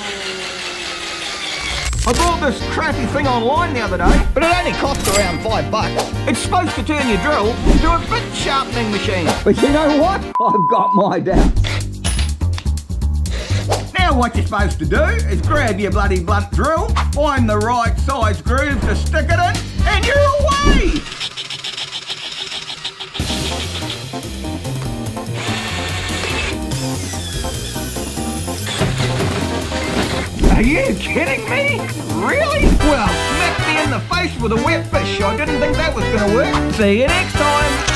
I bought this crappy thing online the other day, but it only cost around $5. It's supposed to turn your drill into a bit sharpening machine. But you know what? I've got my doubts. Now what you're supposed to do is grab your bloody blunt drill, find the right size groove to stick it in, and you're away! Are you kidding me? Really? Well, smacked me in the face with a wet fish. I didn't think that was going to work. See you next time.